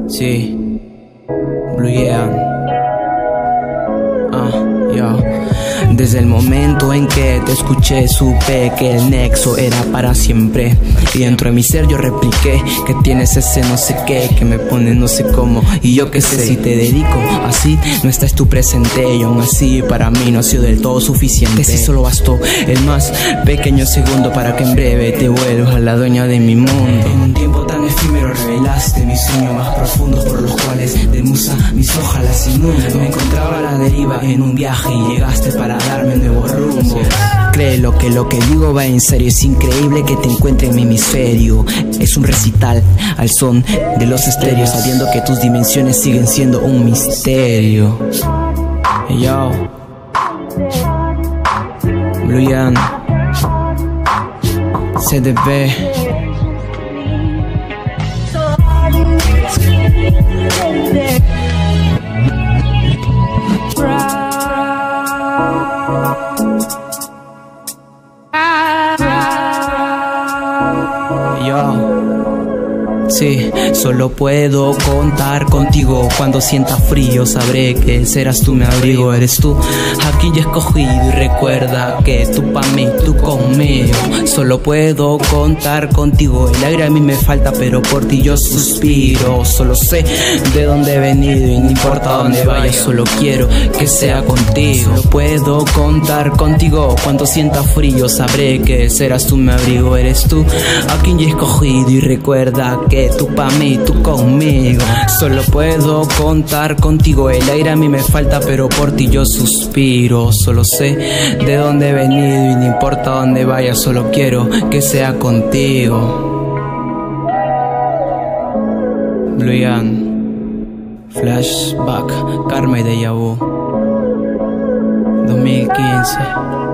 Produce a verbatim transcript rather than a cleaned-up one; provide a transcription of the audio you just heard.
Sí, Blue Yean. Ah, yo. Desde el momento en que te escuché supe que el nexo era para siempre. Y dentro de mi ser yo repliqué que tienes ese no sé qué que me pone no sé cómo. Y yo qué sé, si te dedico así, no estás tú presente. Y aún así para mí no ha sido del todo suficiente. Si solo bastó el más pequeño segundo para que en breve te vuelvas la dueña de mi mundo. En un tiempo tan efímero revelaste mis sueños más profundos, por los cuales de musa mis hojas las inundo. Me encontraba a la deriva en un viaje y llegaste para darme nuevo rumbo. Créelo que lo que digo va en serio. Es increíble que te encuentre en mi hemisferio. Es un recital al son de los estéreos, sabiendo que tus dimensiones siguen siendo un misterio. Hey, yo, Blue Yean, C D B. Yo, sí, solo puedo contar contigo. Cuando sienta frío sabré que serás tú mi abrigo. Eres tú a quien yo he escogido y recuerda que tú pa' mí, tú conmigo. Solo puedo contar contigo. El aire a mí me falta pero por ti yo suspiro. Solo sé de dónde he venido y no importa dónde vaya, solo quiero que sea contigo. Solo puedo contar contigo. Cuando sienta frío sabré que serás tú mi abrigo. Eres tú a quien yo he escogido y recuerda que tú pa' mí, tú conmigo. Solo puedo contar contigo. El aire a mí me falta pero por ti yo suspiro. Solo sé de dónde he venido y no importa dónde vaya, solo quiero que sea contigo. Blue Yean, Flashback, Karma y Déjà Vu, dos mil quince.